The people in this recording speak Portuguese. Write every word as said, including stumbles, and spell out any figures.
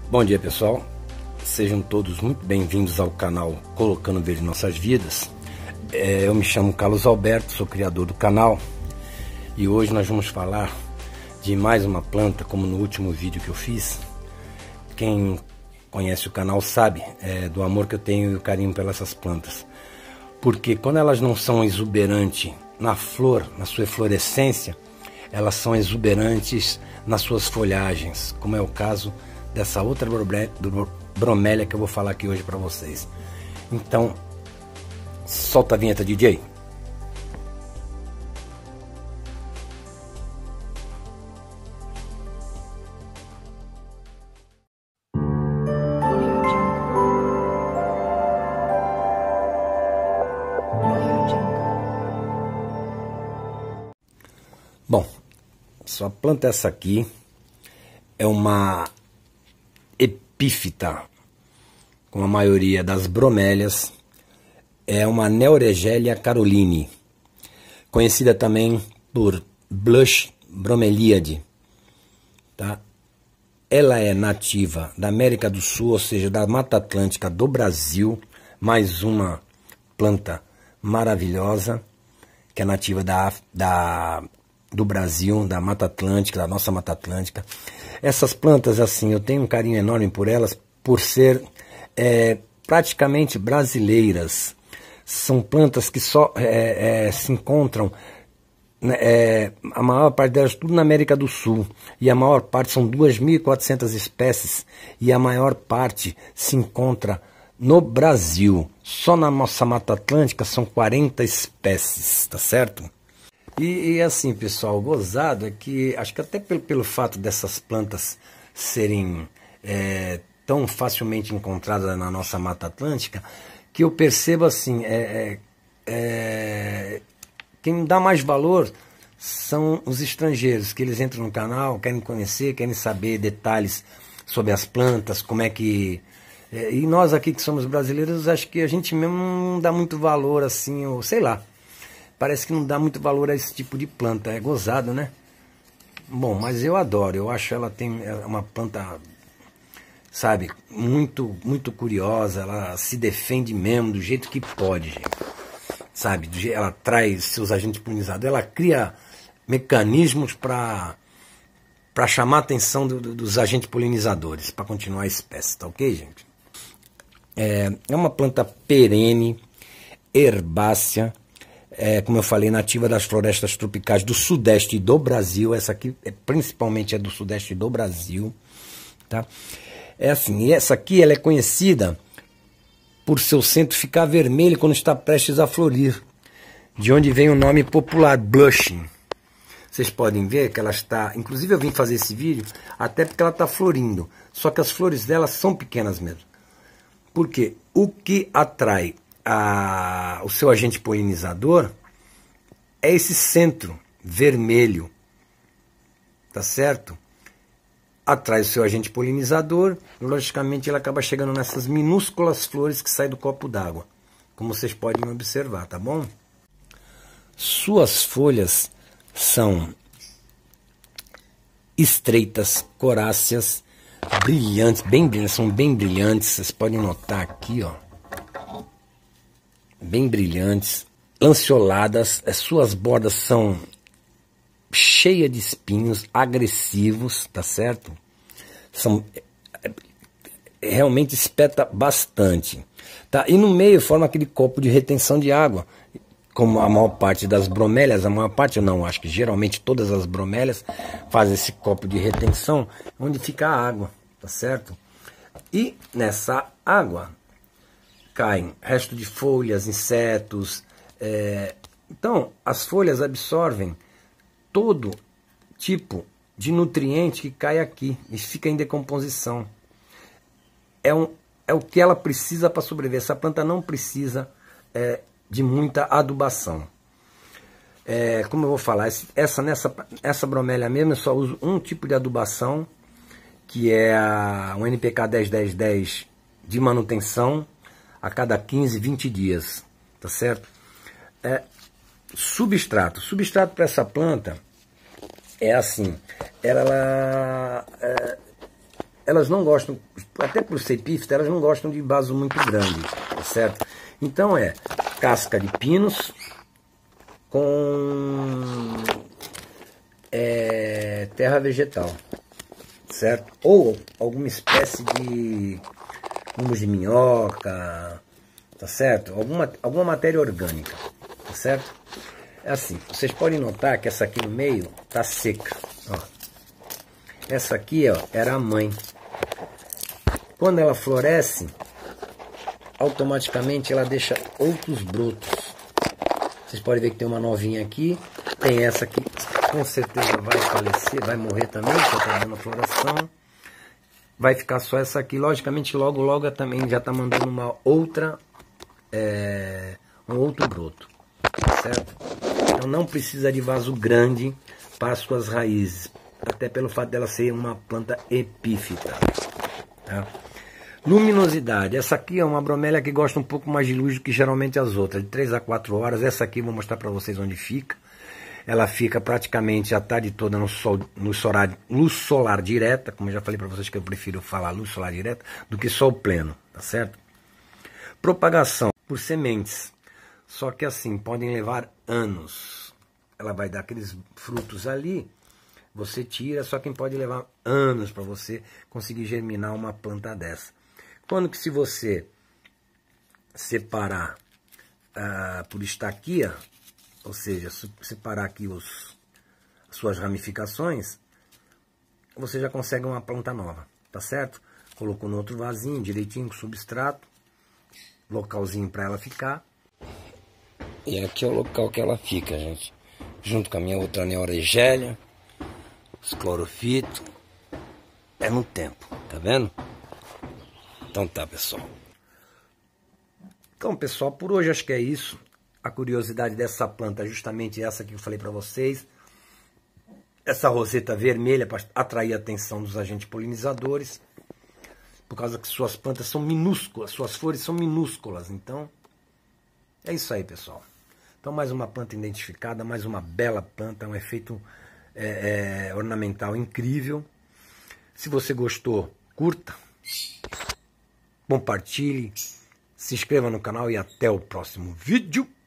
Bom dia, pessoal, sejam todos muito bem-vindos ao canal Colocando Verde Nossas Vidas. é, Eu me chamo Carlos Alberto, sou criador do canal, e hoje nós vamos falar de mais uma planta, como no último vídeo que eu fiz. Quem conhece o canal sabe é, do amor que eu tenho e o carinho pelas essas plantas, porque quando elas não são exuberantes na flor, na sua eflorescência, elas são exuberantes nas suas folhagens, como é o caso dessa outra bromélia que eu vou falar aqui hoje para vocês. Então, solta a vinheta, D J. Bom, sua planta essa aqui é uma epífita, como a maioria das bromélias, é uma Neuregelia caroline, conhecida também por Blush bromeliade, tá? Ela é nativa da América do Sul, ou seja, da Mata Atlântica do Brasil, mais uma planta maravilhosa, que é nativa da, da, do Brasil, da Mata Atlântica, da nossa Mata Atlântica. Essas plantas, assim, eu tenho um carinho enorme por elas, por ser é, praticamente brasileiras. São plantas que só é, é, se encontram, é, a maior parte delas tudo na América do Sul, e a maior parte são duas mil e quatrocentas espécies, e a maior parte se encontra no Brasil. Só na nossa Mata Atlântica são quarenta espécies, tá certo? E, e assim, pessoal, o gozado é que, acho que até pelo, pelo fato dessas plantas serem é, tão facilmente encontradas na nossa Mata Atlântica, que eu percebo assim, é, é, é, quem dá mais valor são os estrangeiros, que eles entram no canal, querem conhecer, querem saber detalhes sobre as plantas, como é que... É, e nós aqui que somos brasileiros, acho que a gente mesmo não dá muito valor assim, ou sei lá. Parece que não dá muito valor a esse tipo de planta. É gozado, né? Bom, mas eu adoro. Eu acho ela tem é uma planta, sabe, muito, muito curiosa. Ela se defende mesmo do jeito que pode, gente. Sabe? Do jeito, ela traz seus agentes polinizados. Ela cria mecanismos para para chamar a atenção do, do, dos agentes polinizadores, para continuar a espécie. Tá ok, gente? É, é uma planta perene, herbácea. É, como eu falei, nativa das florestas tropicais do sudeste do Brasil. Essa aqui é, principalmente é do sudeste do Brasil, tá? É assim, e essa aqui ela é conhecida por seu centro ficar vermelho quando está prestes a florir, de onde vem o nome popular blushing. Vocês podem ver que ela está, inclusive eu vim fazer esse vídeo até porque ela está florindo, só que as flores dela são pequenas mesmo. Porque o que atrai A, o seu agente polinizador é esse centro vermelho, tá certo? Atrai o seu agente polinizador, logicamente ele acaba chegando nessas minúsculas flores que saem do copo d'água, como vocês podem observar, tá bom? Suas folhas são estreitas, coráceas, brilhantes, bem brilhantes, são bem brilhantes, vocês podem notar aqui, ó. Bem brilhantes, lanceoladas, as suas bordas são cheias de espinhos, agressivos, tá certo? São, realmente espeta bastante, tá? E no meio forma aquele copo de retenção de água, como a maior parte das bromélias, a maior parte eu não, acho que geralmente todas as bromélias fazem esse copo de retenção, onde fica a água, tá certo? E nessa água caem resto de folhas, insetos. É... Então, as folhas absorvem todo tipo de nutriente que cai aqui e fica em decomposição. É, um, é o que ela precisa para sobreviver. Essa planta não precisa é, de muita adubação. É, como eu vou falar, essa, nessa, essa bromélia mesmo, eu só uso um tipo de adubação, que é a, um N P K dez dez dez de manutenção, a cada quinze, vinte dias, tá certo? É, substrato. Substrato para essa planta é assim, ela, é, elas não gostam, até por ser epífita, elas não gostam de vaso muito grande, tá certo? Então é casca de pinos com é, terra vegetal, certo? Ou alguma espécie de humus de minhoca, tá certo? Alguma, alguma matéria orgânica, tá certo? É assim, vocês podem notar que essa aqui no meio tá seca, ó. Essa aqui, ó, era a mãe. Quando ela floresce, automaticamente ela deixa outros brotos. Vocês podem ver que tem uma novinha aqui, tem essa aqui, com certeza vai falecer, vai morrer também, porque está dando floração. Vai ficar só essa aqui, logicamente logo logo ela também já está mandando uma outra, é, um outro broto, certo? Então não precisa de vaso grande para as suas raízes, até pelo fato dela ser uma planta epífita, tá? Luminosidade, essa aqui é uma bromélia que gosta um pouco mais de luz do que geralmente as outras, de três a quatro horas. Essa aqui eu vou mostrar para vocês onde fica. Ela fica praticamente a tarde toda no sol, no solar, luz solar direta, como eu já falei para vocês que eu prefiro falar luz solar direta do que sol pleno, tá certo? Propagação por sementes, só que assim, podem levar anos. Ela vai dar aqueles frutos ali, você tira, só que pode levar anos para você conseguir germinar uma planta dessa. Quando que se você separar ah, por estaquia, ou seja, separar aqui os, as suas ramificações, você já consegue uma planta nova, tá certo? Colocou no outro vasinho, direitinho com substrato, localzinho para ela ficar. E aqui é o local que ela fica, gente. Junto com a minha outra neoregélia, esclorofito. É no tempo, tá vendo? Então tá, pessoal. Então, pessoal, por hoje acho que é isso. A curiosidade dessa planta é justamente essa que eu falei para vocês. Essa roseta vermelha para atrair a atenção dos agentes polinizadores. Por causa que suas plantas são minúsculas, suas flores são minúsculas. Então, é isso aí, pessoal. Então, mais uma planta identificada, mais uma bela planta, um efeito é, é, ornamental incrível. Se você gostou, curta, compartilhe, se inscreva no canal e até o próximo vídeo.